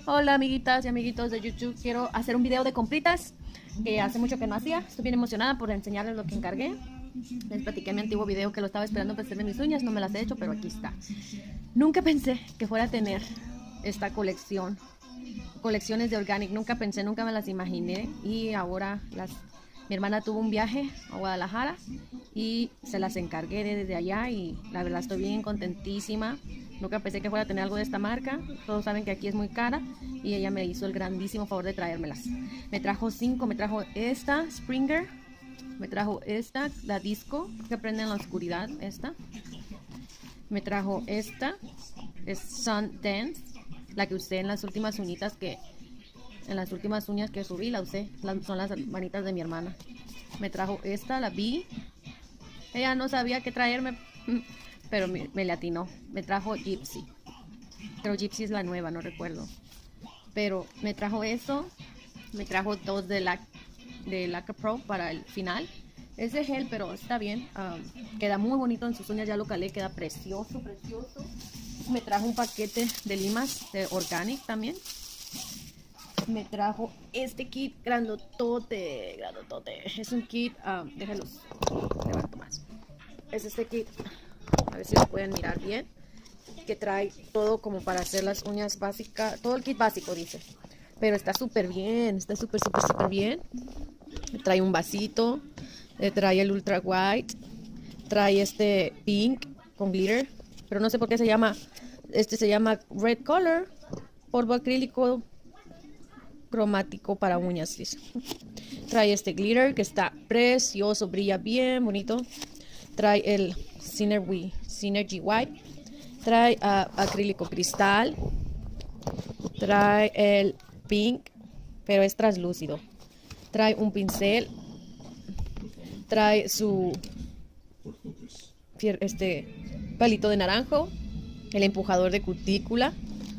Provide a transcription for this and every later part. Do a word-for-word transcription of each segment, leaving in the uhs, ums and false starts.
Hola amiguitas y amiguitos de YouTube, quiero hacer un video de compritas que hace mucho que no hacía. Estoy bien emocionada por enseñarles lo que encargué. Les platiqué en mi antiguo video que lo estaba esperando para hacerme mis uñas, no me las he hecho, pero aquí está. Nunca pensé que fuera a tener esta colección, colecciones de Organic, nunca pensé, nunca me las imaginé y ahora las... Mi hermana tuvo un viaje a Guadalajara y se las encargué desde allá y la verdad estoy bien contentísima. Nunca pensé que fuera a tener algo de esta marca. Todos saben que aquí es muy cara y ella me hizo el grandísimo favor de traérmelas. Me trajo cinco, me trajo esta Springer, me trajo esta, la Disco, que prende en la oscuridad, esta. Me trajo esta, es Sun Dance, la que usé en las últimas uñitas que... En las últimas uñas que subí la usé, son las manitas de mi hermana. Me trajo esta, la vi. Ella no sabía qué traerme, pero me, me le atinó. Me trajo Gypsy. Pero Gypsy es la nueva, no recuerdo. Pero me trajo eso. Me trajo dos de la de Laca Pro para el final. Es de gel, pero está bien. Um, queda muy bonito en sus uñas, ya lo calé, queda precioso, precioso. Me trajo un paquete de limas de Organic también. Me trajo este kit grandotote, grandotote. Es un kit, um, déjenlos levanto más. Es este kit, a ver si lo pueden mirar bien, que trae todo como para hacer las uñas básicas, todo el kit básico dice. Pero está súper bien, está súper, súper, súper bien. Trae un vasito, trae el ultra white, trae este pink con glitter, pero no sé por qué se llama, este se llama red color, polvo acrílico cromático para uñas, dice. Trae este glitter que está precioso, brilla bien bonito. Trae el Synergy, Synergy White. Trae uh, acrílico cristal. Trae el pink, pero es translúcido. Trae un pincel. Trae su este palito de naranjo. El empujador de cutícula.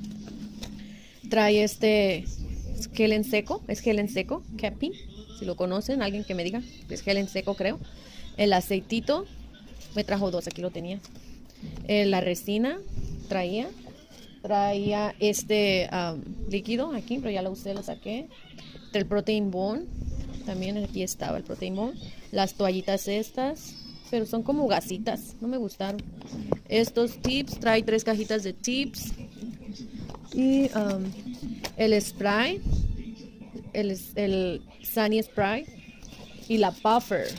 Trae este gel en seco, es gel en seco, Capping, si lo conocen, alguien que me diga, es gel en seco creo. El aceitito, me trajo dos, aquí lo tenía. Eh, la resina, traía, traía este um, líquido aquí, pero ya lo usé, lo saqué. El Protein Bone, también aquí estaba el Protein Bone. Las toallitas estas, pero son como gasitas, no me gustaron. Estos tips, trae tres cajitas de tips. Y um, el spray, el, el Sunny Spray y la Puffer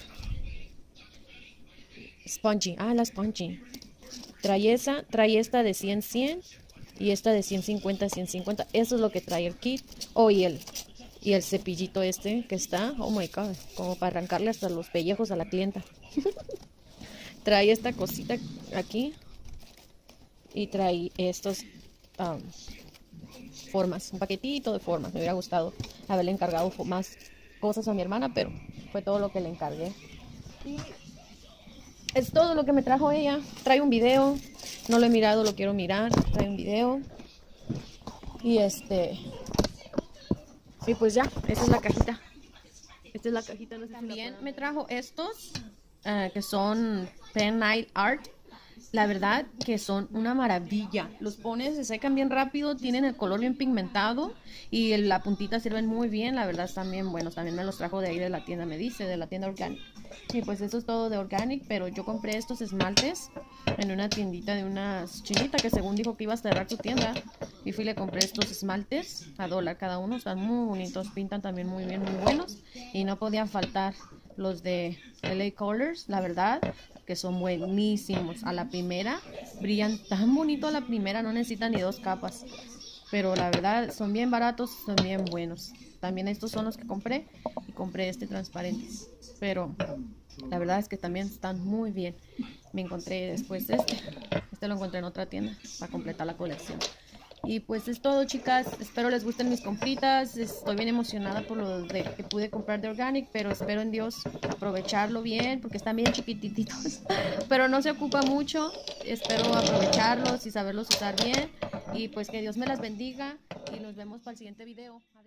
Spongy, ah la Spongy. Trae esa, trae esta de cien cien y esta de ciento cincuenta cien cincuenta. Eso es lo que trae el kit. Oh, y el, y el cepillito este que está, oh my god, como para arrancarle hasta los pellejos a la clienta. Trae esta cosita aquí y trae estos um, formas, un paquetito de formas. Me hubiera gustado haberle encargado más cosas a mi hermana, pero fue todo lo que le encargué. Y es todo lo que me trajo ella. Trae un video, no lo he mirado, lo quiero mirar. Trae un video. Y este... Y pues ya, esa es la cajita. Esta es la cajita. No sé. También si me trajo estos, uh, que son Pen Nail Art. La verdad que son una maravilla. Los pones, se secan bien rápido, tienen el color bien pigmentado y el, la puntita sirven muy bien. La verdad están bien buenos. También me los trajo de ahí de la tienda, me dice, de la tienda Organic. Y pues eso es todo de Organic, pero yo compré estos esmaltes en una tiendita de una chinita que según dijo que iba a cerrar su tienda. Y fui y le compré estos esmaltes a dólar cada uno. Están muy bonitos, pintan también muy bien, muy buenos. Y no podían faltar los de L A Colors, la verdad que son buenísimos. A la primera brillan tan bonito, a la primera no necesitan ni dos capas, pero la verdad son bien baratos, son bien buenos. También estos son los que compré y compré este transparente, pero la verdad es que también están muy bien. Me encontré después este este lo encontré en otra tienda para completar la colección. Y pues es todo, chicas. Espero les gusten mis compritas. Estoy bien emocionada por lo de que pude comprar de Organic, pero espero en Dios aprovecharlo bien porque están bien chiquititos. Pero no se ocupa mucho. Espero aprovecharlos y saberlos usar bien. Y pues que Dios me las bendiga y nos vemos para el siguiente video.